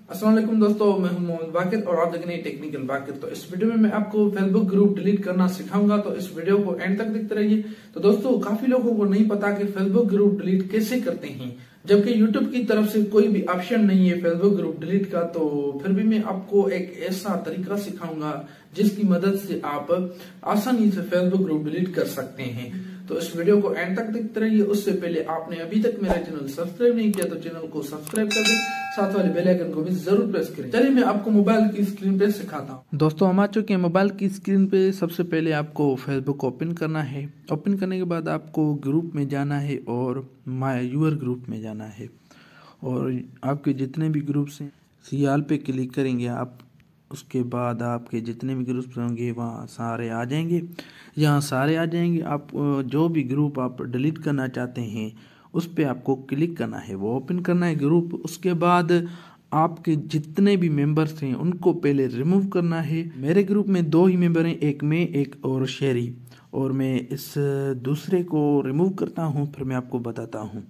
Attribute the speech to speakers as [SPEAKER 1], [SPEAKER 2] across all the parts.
[SPEAKER 1] अस्सलाम वालेकुम दोस्तों, मैं हूं मोहम्मद बाकिर और आप देख रहे हैं टेक्निकल बाकिर। तो इस वीडियो में मैं आपको फेसबुक ग्रुप डिलीट करना सिखाऊंगा, तो इस वीडियो को एंड तक देखते रहिए। तो दोस्तों, काफी लोगों को नहीं पता कि फेसबुक ग्रुप डिलीट कैसे करते हैं, जबकि यूट्यूब की तरफ से कोई भी ऑप्शन नहीं है फेसबुक ग्रुप डिलीट का। तो फिर भी मैं आपको एक ऐसा तरीका सिखाऊंगा जिसकी मदद से आप आसानी से फेसबुक ग्रुप डिलीट कर सकते हैं। तो इस वीडियो को एंड तक देखते रहिए। उससे पहले आपने अभी तक मेरा चैनल सब्सक्राइब नहीं किया तो चैनल को सब्सक्राइब कर दें, साथ वाले बेल आइकन को भी जरूर प्रेस करें। चलिए मैं आपको मोबाइल की स्क्रीन पे सिखाता हूँ। दोस्तों, हम आ चुके हैं मोबाइल की स्क्रीन पे। सबसे पहले आपको फेसबुक ओपन करना है। ओपन करने के बाद आपको ग्रुप में जाना है और माय यूर ग्रुप में जाना है, और आपके जितने भी ग्रुप्स हैं सियाल पे क्लिक करेंगे आप। उसके बाद आपके जितने भी ग्रुप्स होंगे वहाँ सारे आ जाएंगे। यहाँ सारे आ जाएंगे। आप जो भी ग्रुप आप डिलीट करना चाहते हैं उस पर आपको क्लिक करना है, वो ओपन करना है ग्रुप। उसके बाद आपके जितने भी मेंबर्स हैं उनको पहले रिमूव करना है। मेरे ग्रुप में 2 ही मेंबर हैं, एक मैं एक और शेरी, और मैं इस दूसरे को रिमूव करता हूँ, फिर मैं आपको बताता हूँ।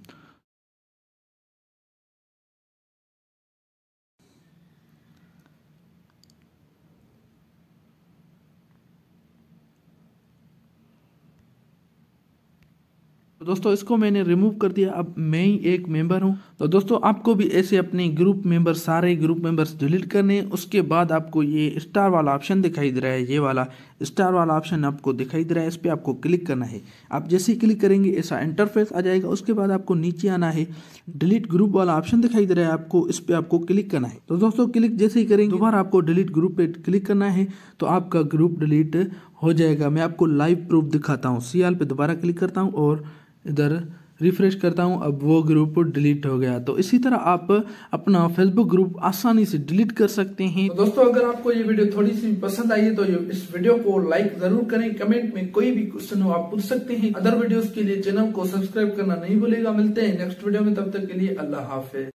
[SPEAKER 1] तो दोस्तों, इसको मैंने रिमूव कर दिया। अब मैं ही एक मेंबर हूं। तो दोस्तों, आपको भी ऐसे अपने ग्रुप मेंबर सारे ग्रुप मेंबर्स डिलीट करने हैं। उसके बाद आपको ये स्टार वाला ऑप्शन दिखाई दे रहा है, ये वाला स्टार वाला ऑप्शन आपको दिखाई दे रहा है, इस पर आपको क्लिक करना है। आप जैसे ही क्लिक करेंगे ऐसा इंटरफेस आ जाएगा। उसके बाद आपको नीचे आना है, डिलीट ग्रुप वाला ऑप्शन दिखाई दे रहा है आपको, इस पर आपको क्लिक करना है। तो दोस्तों, क्लिक जैसे ही करेंगे दोबारा आपको डिलीट ग्रुप पे क्लिक करना है, तो आपका ग्रुप डिलीट हो जाएगा। मैं आपको लाइव प्रूफ दिखाता हूँ। सियाल पे दोबारा क्लिक करता हूँ और इधर रिफ्रेश करता हूं, अब वो ग्रुप डिलीट हो गया। तो इसी तरह आप अपना फेसबुक ग्रुप आसानी से डिलीट कर सकते हैं। तो दोस्तों, अगर आपको ये वीडियो थोड़ी सी पसंद आई है तो इस वीडियो को लाइक जरूर करें। कमेंट में कोई भी क्वेश्चन हो आप पूछ सकते हैं। अदर वीडियोस के लिए चैनल को सब्सक्राइब करना नहीं भूलेगा। मिलते हैं नेक्स्ट वीडियो में, तब तक के लिए अल्लाह हाफिज।